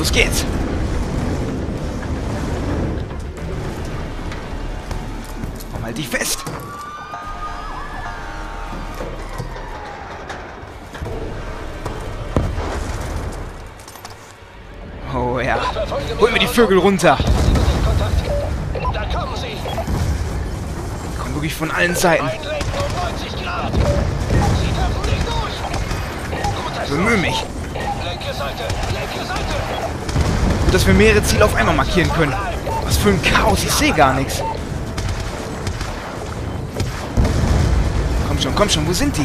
Los geht's. Komm, halt dich fest. Oh ja. Hol mir die Vögel runter. Kommen wirklich von allen Seiten. Bemühe mich. Gut, dass wir mehrere Ziele auf einmal markieren können. Was für ein Chaos. Ich sehe gar nichts. Komm schon. Wo sind die?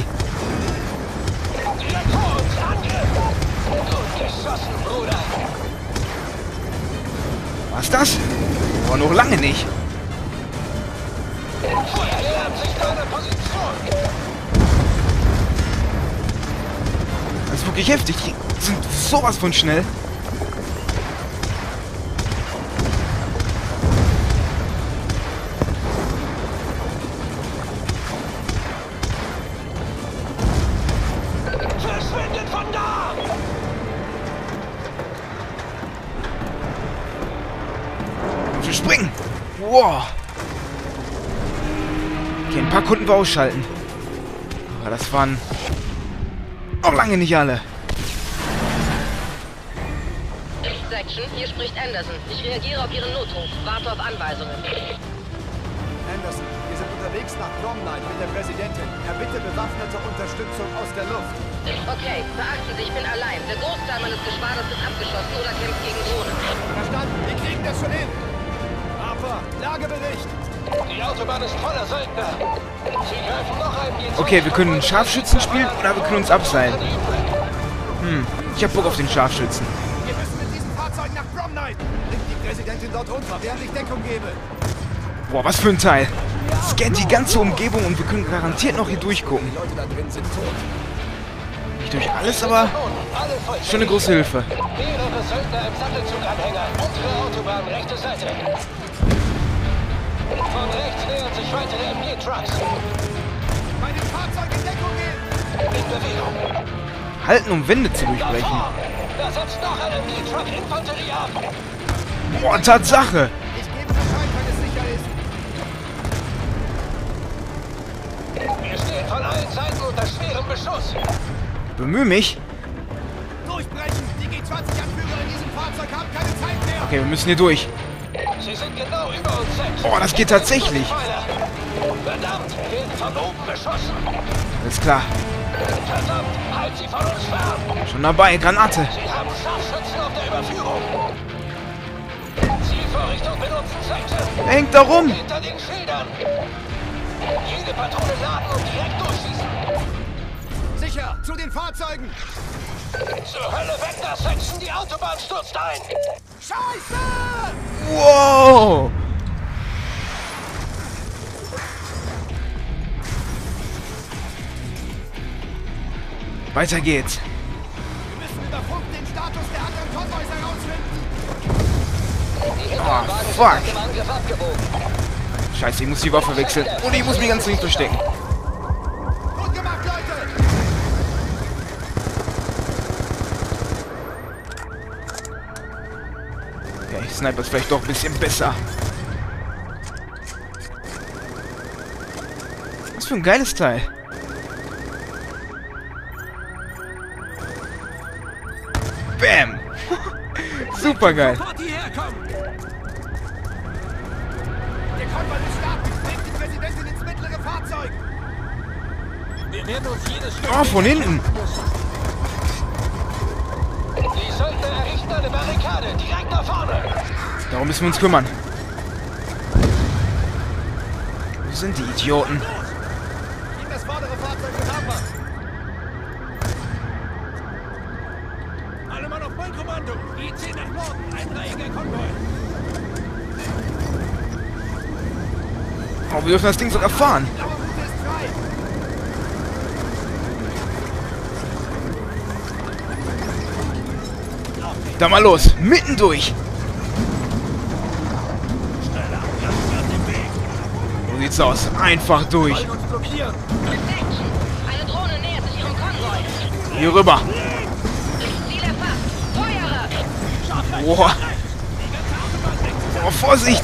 Was das? Aber noch lange nicht. Das ist wirklich heftig. Die sind sowas von schnell. Verschwindet von da! Wir springen! Wow! Okay, ein paar konnten wir ausschalten. Aber das waren auch lange nicht alle. Section, hier spricht Anderson. Ich reagiere auf Ihren Notruf. Warte auf Anweisungen. Anderson, wir sind unterwegs nach Bromline mit der Präsidentin. Erbitte bewaffnete Unterstützung aus der Luft. Okay, beachten Sie, ich bin allein. Der Großteil meines Geschwaders ist abgeschossen oder kämpft gegen Drohnen. Verstanden, wir kriegen das schon hin. Harper, Lagebericht. Die Autobahn ist voller Söldner. Sie greifen noch einen. Okay, wir können Scharfschützen spielen oder wir können uns abseilen. Ich hab Bock auf den Scharfschützen. Wir müssen mit diesen Fahrzeugen nach Bromline. Bringt die Präsidentin dort runter, während ich Deckung gebe. Boah, was für ein Teil. Scannt die ganze Umgebung und wir können garantiert noch hier durchgucken. Die Leute da drin sind tot. Nicht durch alles, aber schon eine große Hilfe. Mehrere Söldner im Sattelzuganhänger. Untere Autobahn, rechte Seite. Von rechts nähern sich weitere MG-Trucks. Bei den Fahrzeugen in Deckung gehen. In Bewegung. Halten, um Wände zu durchbrechen. Da setzt noch ein MG-Truck Infanterie ab. Boah, Tatsache. Ich gebe Bescheid, wenn es sicher ist. Wir stehen von allen Seiten unter schwerem Beschuss. Bemühe mich. Durchbrechen. Die G20-Anführer in diesem Fahrzeug haben keine Zeit mehr. Okay, wir müssen hier durch. Sie sind genau über uns selbst. Boah, das geht tatsächlich. Verdammt, werden von oben beschossen. Alles klar. Verdammt, halt sie von uns fern. Schon dabei, Granate. Sie haben Scharfschützen auf der Überführung. Zielvorrichtung benutzen, Section. Er hängt da rum. Hinter den Schildern. Jede Patrone laden und direkt durchschießen. Sicher, zu den Fahrzeugen. Zur Hölle weg da, Section. Die Autobahn stürzt ein. Scheiße! Wow. Weiter geht's. Wir müssen über Funk den Status der anderen Konvois herausfinden. Die Oh, hinteren Wagen sind fuck. nach dem Angriff abgebogen. Scheiße, ich muss die Waffe wechseln. Oder ich muss mich ganz links verstecken. Gut gemacht, Leute! Okay, Sniper ist vielleicht doch ein bisschen besser. Was für ein geiles Teil. Bam! Super geil. Sofort hierher kommen! Der Konvoi ist stark. Bringt die Präsidentin ins mittlere Fahrzeug. Wir werden uns jedes Stück... Oh, von hinten. Die Söldner errichten eine Barrikade. Direkt nach vorne. Darum müssen wir uns kümmern. Wo sind die Idioten? Gib das vordere Fahrzeug mit Harper. Alle Mann auf mein Kommando. IC nach Norden. Einreihiger Konvoi. Oh, wir dürfen das Ding sogar fahren. Blaue Route ist frei. Da mal los. Mitten durch. So sieht's aus. Einfach durch. Uns blockieren. Section, eine Drohne nähert sich Ihrem Konvoi. Hier rüber. Ziel erfasst. Feuere! Boah. Oh, Vorsicht!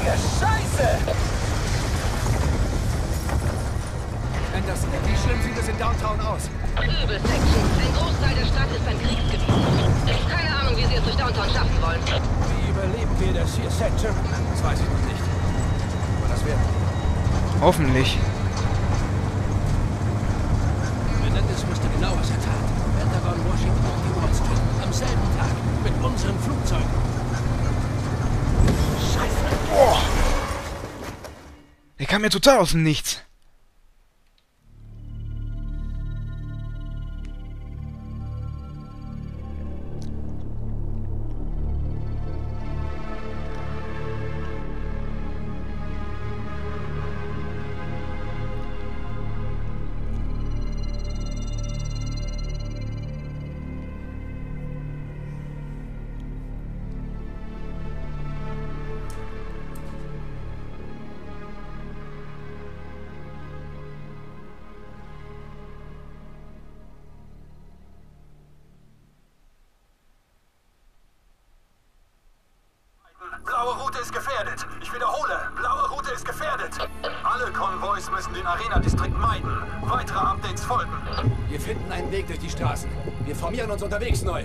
Anderson, wie schlimm sieht es in Downtown aus? Übel, Section. Ein Großteil der Stadt ist ein Kriegsgebiet. Keine Ahnung, wie sie es durch Downtown schaffen wollen. Wie überleben wir das hier, Section? Das weiß ich noch nicht. Aber das werden wir. Hoffentlich. Menendez wusste genau, was er tat. Pentagon, Washington und die Wall Street. Am selben Tag. Mit unseren Flugzeugen. Scheiße. Boah. Der kam mir total aus dem Nichts. Blaue Route ist gefährdet. Ich wiederhole, blaue Route ist gefährdet. Alle Konvois müssen den Arena-Distrikt meiden. Weitere Updates folgen. Wir finden einen Weg durch die Straßen. Wir formieren uns unterwegs neu.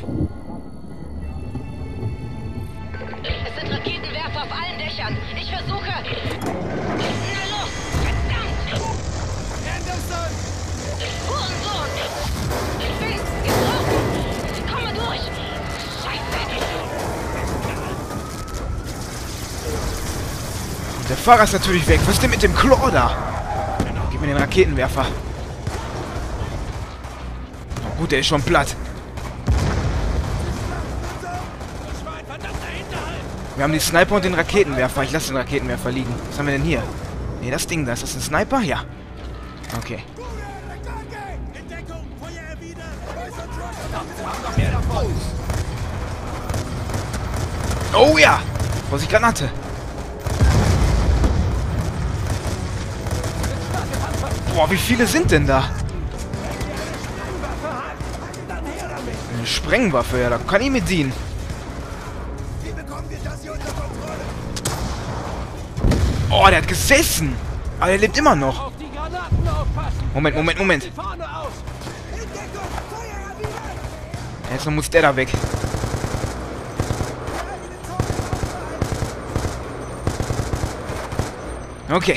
Es sind Raketenwerfer auf allen Dächern. Ich versuche... Na los! Verdammt! Anderson! Hurensohn! Ich bin getroffen! Ich komme durch! Scheiße! Und der Fahrer ist natürlich weg. Was ist denn mit dem Claw da? Gib mir den Raketenwerfer. Oh, gut, der ist schon platt. Wir haben die Sniper und den Raketenwerfer. Ich lasse den Raketenwerfer liegen. Was haben wir denn hier? Ne, das Ding da. Ist das ein Sniper? Ja. Okay. Oh ja! Vorsicht, Granate! Boah, wie viele sind denn da? Eine Sprengwaffe, ja, da kann ich mit dienen. Oh, der hat gesessen! Aber er lebt immer noch. Moment. Jetzt muss der da weg. Okay.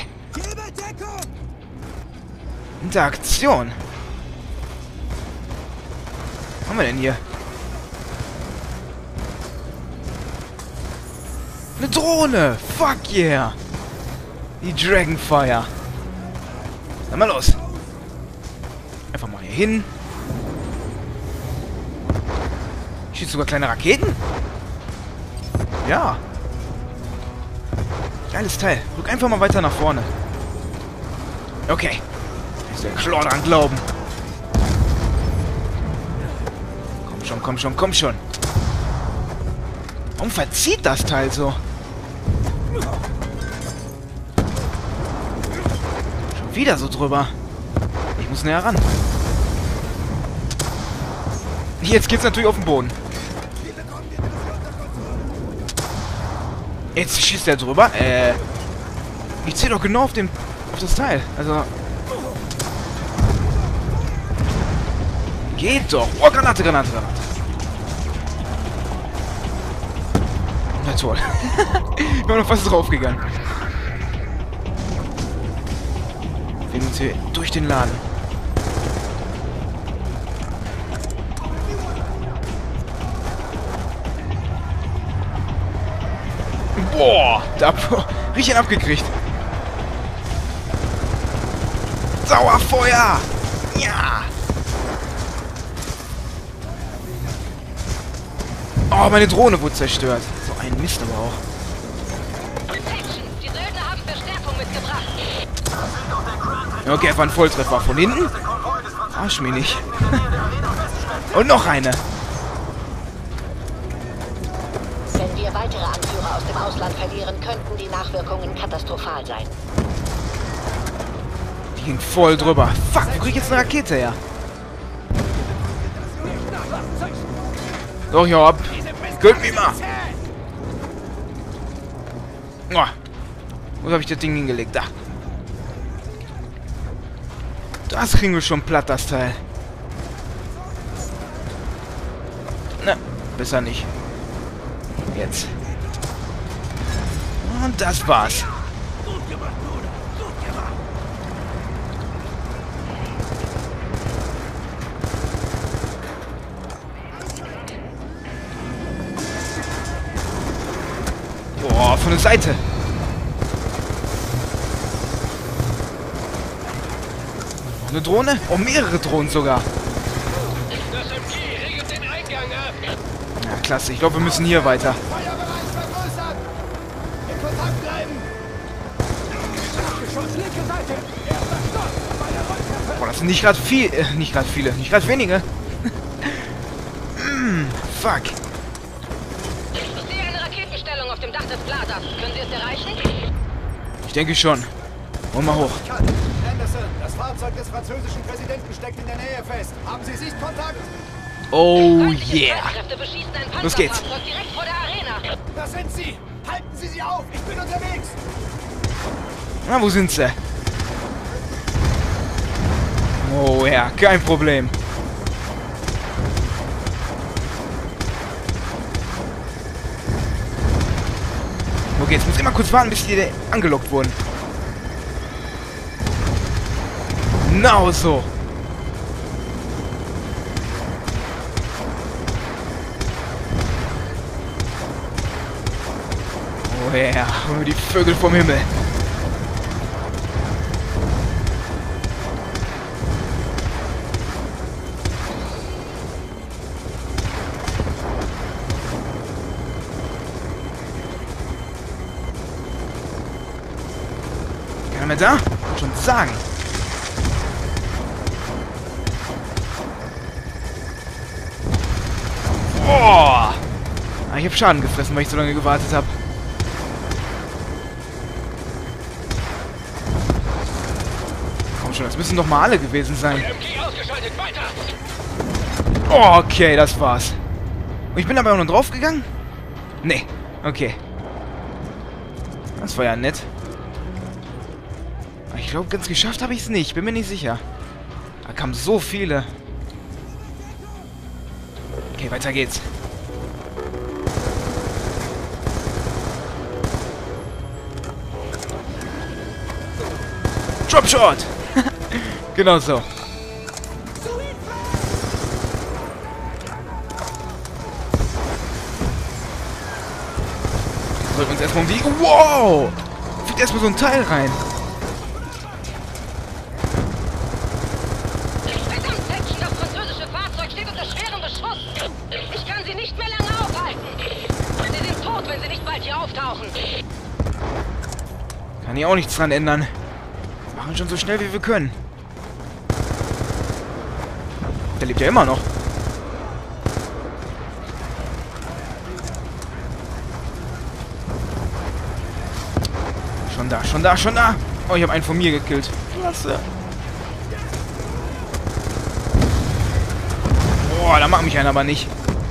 Interaktion. Was haben wir denn hier? Eine Drohne! Fuck yeah! Die Dragonfire. Dann mal los. Einfach mal hier hin. Schießt sogar kleine Raketen? Ja. Geiles Teil. Rück einfach mal weiter nach vorne. Okay. Ist der Claw dran glauben. Komm schon. Warum verzieht das Teil so? Schon wieder so drüber. Ich muss näher ran. Jetzt geht's natürlich auf den Boden. Jetzt schießt er drüber. Ich zieh doch genau auf das Teil. Also. Geht doch. Oh, Granate. Na toll. Ich bin noch fast draufgegangen. Wir sind hier durch den Laden. Boah, da richtig abgekriegt. Sauerfeuer! Ja! Oh, meine Drohne wurde zerstört. So ein Mist aber auch. Section, die Söldner haben Verstärkung mitgebracht. Okay, war ein Volltreffer. Von hinten? Arsch mich nicht. Und noch eine. Wenn wir weitere Anführer aus dem Ausland verlieren, könnten die Nachwirkungen katastrophal sein. Die ging voll drüber. Fuck, wo krieg ich jetzt eine Rakete her? Doch, ja ab. Gönnt mich mal. Oh. Wo habe ich das Ding hingelegt? Da. Das kriegen wir schon platt, das Teil. Na, besser nicht. Jetzt. Und das war's. Gut gemacht, Bruder. Gut gemacht. Boah, von der Seite. Noch eine Drohne? Oh, mehrere Drohnen sogar. Das MG regelt den Eingang ab. Ja, klasse. Ich glaube, wir müssen hier weiter. Feuerbereich vergrößern! In Kontakt bleiben! Geschoss, linke Seite! Erster Stopp! Bei der Rolltreppe! Boah, das sind nicht gerade nicht gerade viele. Nicht gerade wenige. Fuck. Ich sehe eine Raketenstellung auf dem Dach des Plazas. Können Sie es erreichen? Ich denke schon. Und mal hoch. Anderson, das Fahrzeug des französischen Präsidenten steckt in der Nähe fest. Haben Sie Sichtkontakt? Oh Feindliche yeah. Streitkräfte beschießen ein Los geht's. Panzerfahrzeug direkt vor der Arena. Da sind Sie! Halten Sie sie auf! Ich bin unterwegs! Na, wo sind sie? Oh ja, kein Problem. Okay, jetzt muss ich immer kurz warten, bis die angelockt wurden. Genau so. Oh ja, holen wir die Vögel vom Himmel. Keiner mehr da? Wollte schon sagen. Boah! Ah, ich habe Schaden gefressen, weil ich so lange gewartet habe. Komm schon, das müssen doch mal alle gewesen sein. MG ausgeschaltet, weiter! Oh, okay, das war's. Und ich bin aber auch noch draufgegangen? Nee, okay. Das war ja nett. Aber ich glaube, ganz geschafft habe ich es nicht. Bin mir nicht sicher. Da kamen so viele. Okay, weiter geht's. Dropshot! Genau so. Drücken uns erstmal um die... Wow! Fliegt erstmal so ein Teil rein. Verdammt, Section, das französische Fahrzeug steht unter schwerem Beschuss. Ich kann sie nicht mehr lange aufhalten. Sie sind tot, wenn sie nicht bald hier auftauchen. Kann ich auch nichts dran ändern. Wir machen schon so schnell, wie wir können. Der lebt ja immer noch. Schon da, schon da, schon da. Oh, ich habe einen von mir gekillt. Klasse. Boah, da mag mich einer aber nicht.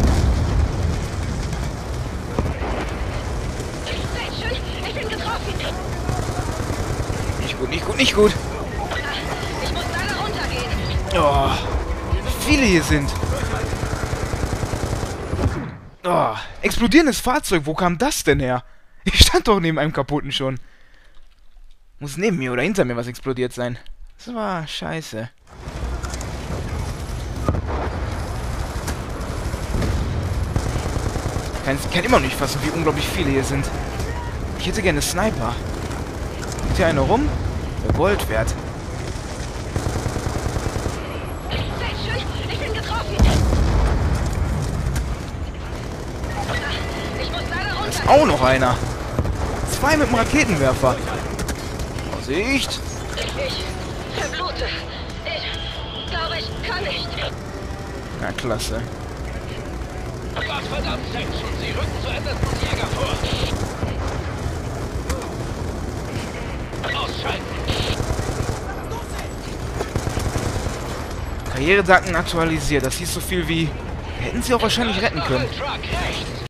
Section, ich bin getroffen. Nicht gut, nicht gut, nicht gut. Ich muss leider runtergehen. Oh, wie viele hier sind. Oh, explodierendes Fahrzeug. Wo kam das denn her? Ich stand doch neben einem kaputten schon. Muss neben mir oder hinter mir was explodiert sein. Das war scheiße. Kann immer noch nicht fassen, wie unglaublich viele hier sind. Ich hätte gerne Sniper. Ist hier einer rum? Der Gold wert. Section, ich bin getroffen. Ich muss leider runtergehen. Auch noch einer. Zwei mit dem Raketenwerfer. Vorsicht. Ich verblute. Ich glaube, ich kann nicht. Na, klasse. Gottverdammt, Section, Sie rücken zu Andersons Jäger vor. Ausschalten! Karrieredaten aktualisiert. Das hieß so viel wie... Hätten sie auch wahrscheinlich retten können. Truck rechts!